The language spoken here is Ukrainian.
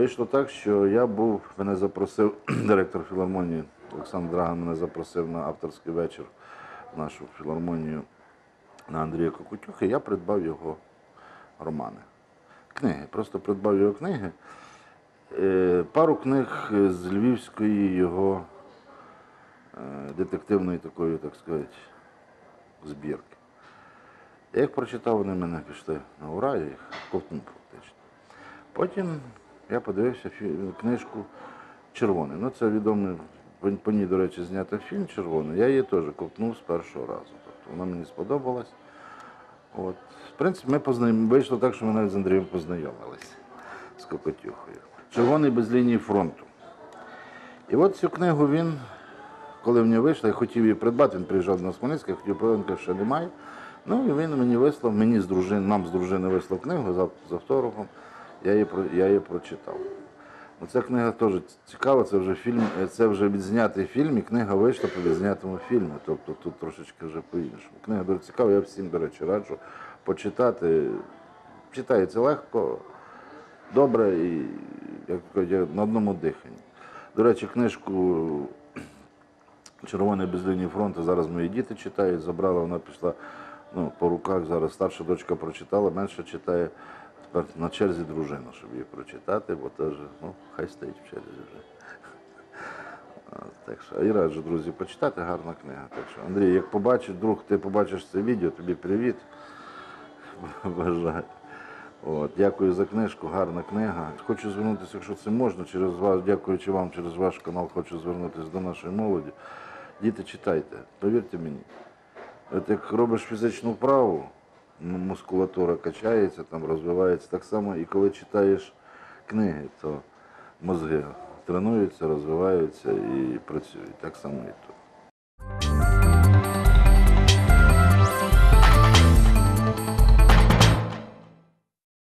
Вийшло так, що мене запросив директор філармонії Олександр Драган, мене запросив на авторський вечір в нашу філармонію на Андрія Кокутюха, і я придбав його романи. Книги, просто придбав його книги. Пару книг з львівської його детективної такої, так сказати, збірки. Я їх прочитав, вони мене пішли на ура, я їх ковтнув фактично. Потім я подивився книжку «Червоний». Ну, це відомий, по ній, до речі, знятий фільм «Червоний». Я її теж ковтнув з першого разу. Тобто вона мені сподобалась. От. В принципі, вийшло так, що ми навіть з Андрієм познайомилися з Кокотюхою. «Червоний без лінії фронту». І от цю книгу він, коли в нього вийшла, я хотів її придбати, він приїжджав до нас в Хмельницький, я хотів придбати, він каже, що немає. Ну, і він мені вислав, нам з дружини вислав книгу з автографом, я її прочитав. Ця книга теж цікава, це вже відзнятий фільм, і книга вийшла по відзнятому фільму, тобто тут трошечки вже по-іншому. Книга дуже цікава, я всім, до речі, раджу почитати. Читається легко, добре і, як кажуть, на одному диханні. До речі, книжку «Червоний без лінії фронту» зараз мої діти читають, забрала, вона пішла по руках, зараз старша дочка прочитала, менша читає. Тепер на черзі дружина, щоб її прочитати, бо теж, хай стоїть в черзі вже. Так що, і раджу, друзі, почитати, гарна книга. Так що, Андрій, як побачиш, ти побачиш це відео, тобі привіт. Бажаю. Дякую за книжку, гарна книга. Хочу звернутися, якщо це можна, через вас, дякуючи вам, через ваш канал, хочу звернутися до нашої молоді. Діти, читайте, повірте мені. От як робиш фізичну вправу, мускулатура качається, там розвивається. Так само і коли читаєш книги, то мозги тренуються, розвиваються і працюють. Так само і тут.